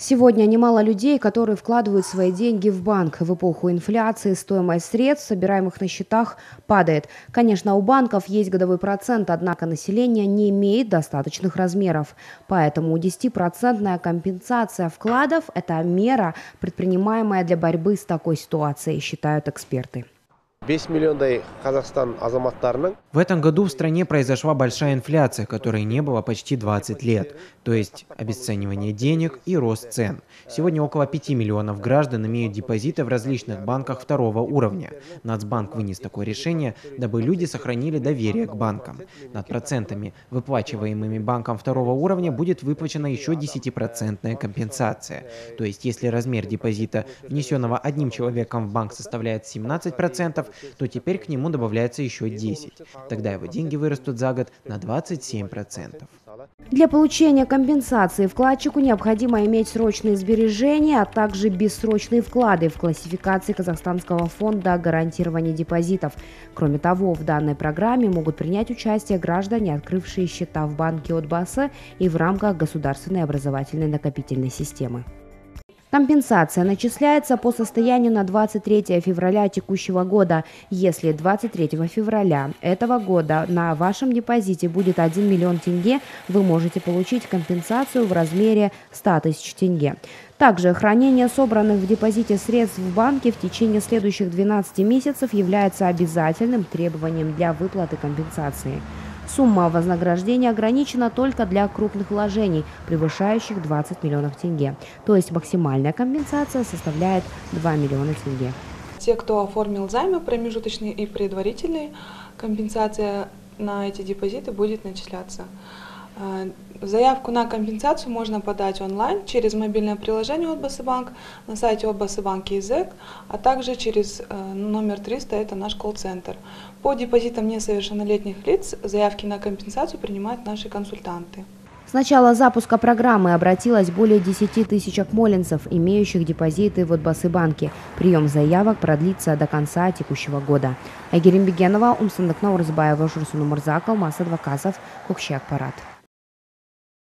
Сегодня немало людей, которые вкладывают свои деньги в банк. В эпоху инфляции стоимость средств, собираемых на счетах, падает. Конечно, у банков есть годовой процент, однако население не имеет достаточных размеров. Поэтому 10% компенсация вкладов– это мера, предпринимаемая для борьбы с такой ситуацией, считают эксперты. 5 миллиондай Казахстан азаматтарының. В этом году в стране произошла большая инфляция, которой не было почти 20 лет, то есть обесценивание денег и рост цен. Сегодня около 5 миллионов граждан имеют депозиты в различных банках второго уровня. Нацбанк вынес такое решение, дабы люди сохранили доверие к банкам. Над процентами, выплачиваемыми банком второго уровня, будет выплачена еще 10% компенсация. То есть если размер депозита, внесенного одним человеком в банк, составляет 17%, то теперь к нему добавляется еще 10%. Тогда его деньги вырастут за год на 27%. Для получения компенсации вкладчику необходимо иметь срочные сбережения, а также бессрочные вклады в классификации Казахстанского фонда гарантирования депозитов. Кроме того, в данной программе могут принять участие граждане, открывшие счета в банке Отбасы и в рамках государственной образовательной накопительной системы. Компенсация начисляется по состоянию на 23 февраля текущего года. Если 23 февраля этого года на вашем депозите будет 1 миллион тенге, вы можете получить компенсацию в размере 100 тысяч тенге. Также хранение собранных в депозите средств в банке в течение следующих 12 месяцев является обязательным требованием для выплаты компенсации. Сумма вознаграждения ограничена только для крупных вложений, превышающих 20 миллионов тенге. То есть максимальная компенсация составляет 2 миллиона тенге. Те, кто оформил займы промежуточные и предварительные, компенсация на эти депозиты будет начисляться. Заявку на компенсацию можно подать онлайн через мобильное приложение Отбасы Банк, на сайте Отбасы Банк язык, а также через номер 300, это наш колл-центр. По депозитам несовершеннолетних лиц заявки на компенсацию принимают наши консультанты. С начала запуска программы обратилось более 10 тысяч акмолинцев, имеющих депозиты в Отбасы банке. Прием заявок продлится до конца текущего года. Айгерим Бегенова, Умсандык Наурызбаева, Журсун Умурзак, Алмаз Адвокасов, Кукши Акпарат.